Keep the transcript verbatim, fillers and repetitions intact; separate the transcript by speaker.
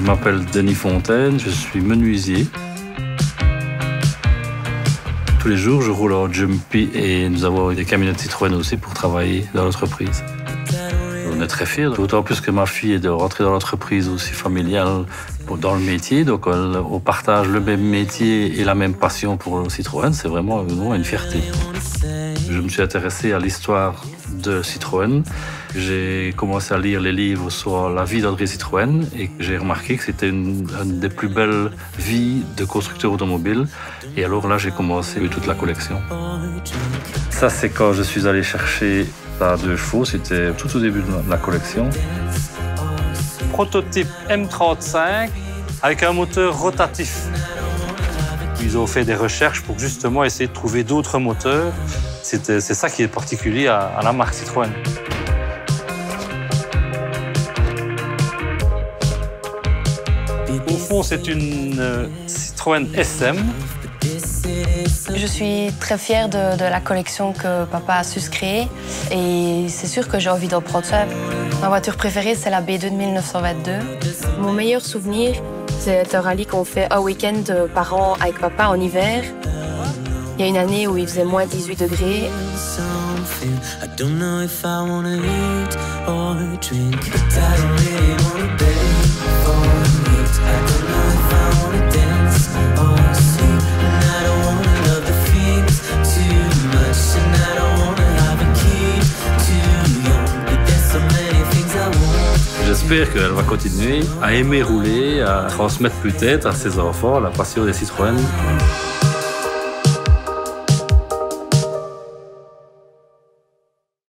Speaker 1: Je m'appelle Denis Fontaine, je suis menuisier. Tous les jours, je roule en Jumpy et nous avons des camionnettes Citroën aussi pour travailler dans l'entreprise. On est très fiers, d'autant plus que ma fille est de rentrer dans l'entreprise aussi familiale dans le métier. Donc on partage le même métier et la même passion pour le Citroën. C'est vraiment une fierté. Je me suis intéressé à l'histoire de Citroën. J'ai commencé à lire les livres sur la vie d'André Citroën et j'ai remarqué que c'était une, une des plus belles vies de constructeurs automobiles. Et alors là, j'ai commencé toute la collection. Ça, c'est quand je suis allé chercher la deux chevaux. C'était tout au début de la collection. Prototype M trente-cinq avec un moteur rotatif. Ils ont fait des recherches pour justement essayer de trouver d'autres moteurs. C'est ça qui est particulier à, à la marque Citroën. Au fond, c'est une euh, Citroën S M.
Speaker 2: Je suis très fière de, de la collection que papa a su se créer et c'est sûr que j'ai envie d'en prendre soin. Ma voiture préférée, c'est la B deux de mille neuf cent vingt-deux. Mon meilleur souvenir, c'est un rallye qu'on fait un week-end par an avec papa en hiver. Il y a une année où il faisait moins dix-huit degrés.
Speaker 1: J'espère qu'elle va continuer à aimer rouler, à transmettre peut-être à ses enfants la passion des Citroën.